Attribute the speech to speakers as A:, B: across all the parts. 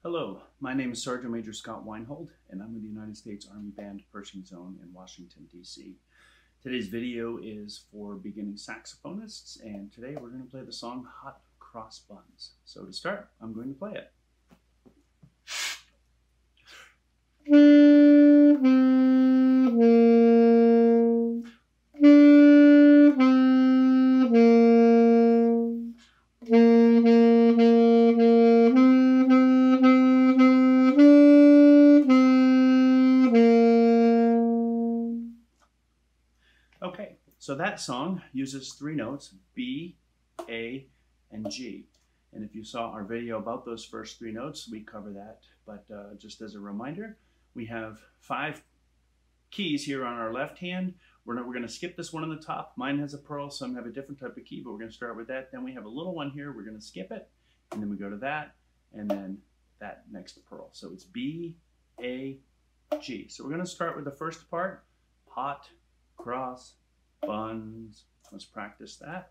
A: Hello, my name is Sergeant Major Scott Weinhold, and I'm with the United States Army Band Pershing Zone in Washington, D.C. Today's video is for beginning saxophonists, and today we're going to play the song Hot Cross Buns. So to start, I'm going to play it. Okay, so that song uses three notes, B, A, and G. And if you saw our video about those first three notes, we cover that. But just as a reminder, we have 5 keys here on our left hand. We're going to skip this one on the top. Mine has a pearl, some have a different type of key, but we're going to start with that. Then we have a little one here. We're going to skip it, and then we go to that, and then that next pearl. So it's B, A, G. So we're going to start with the first part, Hot Cross Buns. Let's practice that.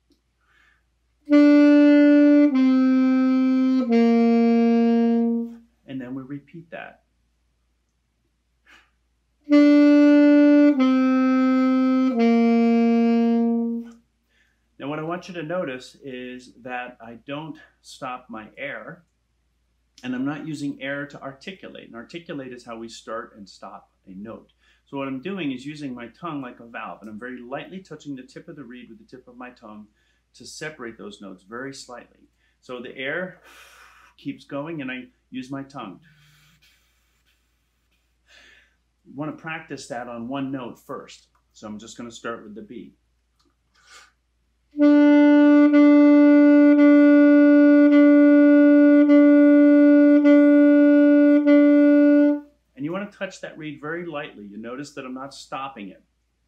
A: And then we repeat that. Now what I want you to notice is that I don't stop my air, and I'm not using air to articulate. And articulate is how we start and stop a note. So what I'm doing is using my tongue like a valve, and I'm very lightly touching the tip of the reed with the tip of my tongue to separate those notes very slightly. So the air keeps going, and I use my tongue. You want to practice that on one note first. So I'm just going to start with the B. And you want to touch that reed very lightly. You notice that I'm not stopping it.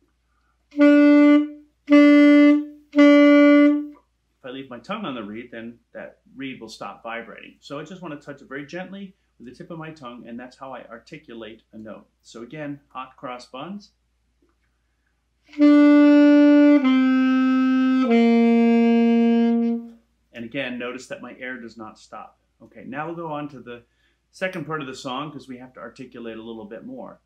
A: If I leave my tongue on the reed, then that reed will stop vibrating. So I just want to touch it very gently with the tip of my tongue, and that's how I articulate a note. So again, Hot Cross Buns. And again, notice that my air does not stop. Okay, now we'll go on to the second part of the song because we have to articulate a little bit more.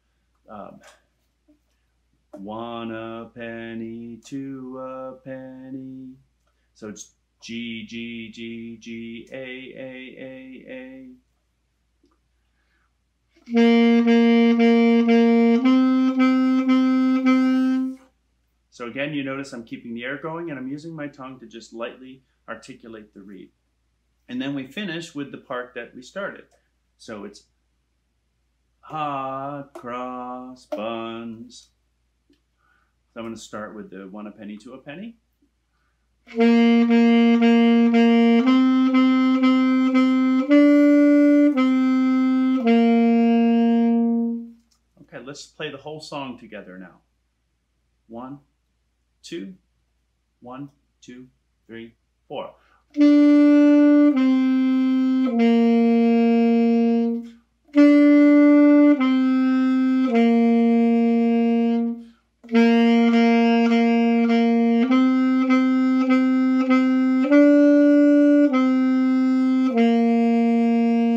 A: 1 a penny, 2 a penny. So it's G, G, G, G, A, A, A, A. So again, you notice I'm keeping the air going, and I'm using my tongue to just lightly articulate the reed. And then we finish with the part that we started. So it's Hot Cross Buns. So I'm going to start with the 1 a penny, 2 a penny. Okay, let's play the whole song together now. 1, 2, 1, 2, 3, 4.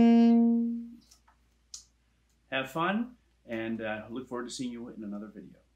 A: Have fun, and look forward to seeing you in another video.